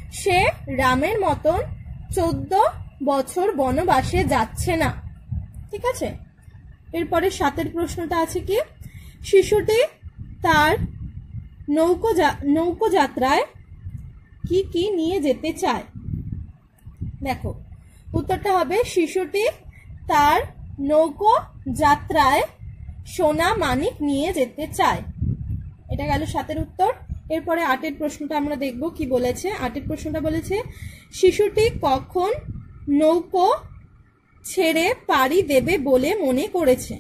সে রামের মতন 14 বছর বনবাসে যাচ্ছে না। ঠিক আছে, এরপরে 7 প্রশ্নটা আছে কি, শিশুটি তার নৌকো যাত্রায় কি কি নিয়ে যেতে চায়। দেখো উত্তরটা হবে শিশুটি তার নৌকো যাত্রায় সোনা মানিক নিয়ে যেতে চায়। এটা গেল 7 উত্তর। এরপরে 8 প্রশ্নটা আমরা দেখব কি বলেছে। 8 প্রশ্নটা বলেছে শিশুটি কখন নৌকো ছেড়ে পাড়ি দেবে বলে মনে করেছে।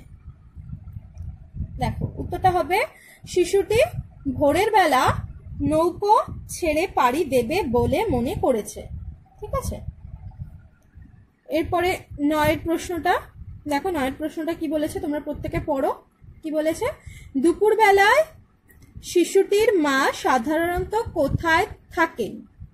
দেখো উত্তরটা হবে শিশুটি ভোরের বেলা নৌকো ছেড়ে পাড়ি দেবে বলে মনে করেছে। ঠিক আছে, এরপরে 9 প্রশ্নটা দেখো। 9 প্রশ্নটা কি বলেছে তোমরা প্রত্যেকে পড়ো। কি বলেছে, দুপুর বেলায় শিশুটির মা সাধারণত কোথায় থাকেন।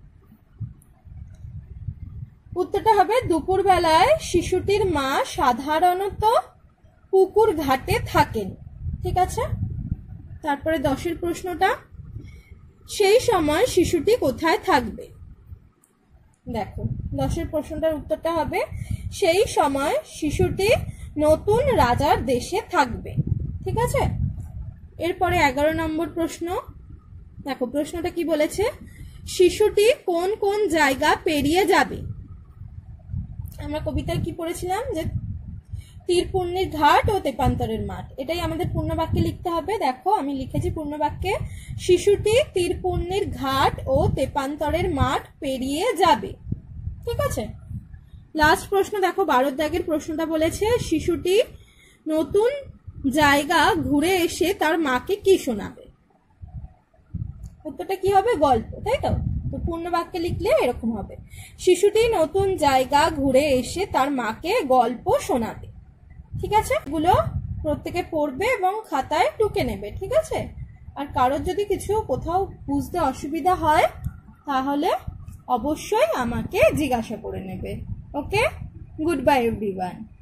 উত্তরটা হবে দুপুর বেলায় শিশুটির মা সাধারণত পুকুর ঘাটে থাকেন। ঠিক আছে, তারপরে 10 প্রশ্নটা, সেই সময় শিশুটি কোথায় থাকবে। দেখো 10 প্রশ্নটার উত্তরটা হবে সেই সময় শিশুটি নতুন রাজার দেশে থাকবে। ঠিক আছে, এরপরে 11 নম্বর প্রশ্ন। দেখো প্রশ্নটা কি বলেছে, শিশুটি কোন কোন জায়গা পেরিয়ে যাবে। আমরা কবিতায় কি পড়েছিলাম যে তীরপূর্ণির ঘাট ও তেপান্তরের মাঠ, এটাই আমাদের পূর্ণ বাক্যে লিখতে হবে। দেখো আমি লিখেছি পূর্ণ বাক্যে, শিশুটি তীরপূর্ণির ঘাট ও তেপান্তরের মাঠ পেরিয়ে যাবে। ঠিক আছে, লাস্ট প্রশ্ন দেখো 12 দাগের প্রশ্নটা বলেছে শিশুটি নতুন জায়গা ঘুরে এসে তার মাকে কি শোনাবে। উত্তরটা কি হবে, গল্প। তাই তো, তো পূর্ণ বাক্যে লিখলে এরকম হবে, শিশুটি নতুন জায়গা ঘুরে এসে তার মাকে গল্প শোনাবে। ঠিক আছে, এগুলো প্রত্যেকে পড়বে এবং খাতায় টুকে নেবে। ঠিক আছে, আর কারোর যদি কিছু কোথাও বুঝতে অসুবিধা হয় তাহলে অবশ্যই আমাকে জিজ্ঞাসা করে নেবে। Okay, good bye everyone.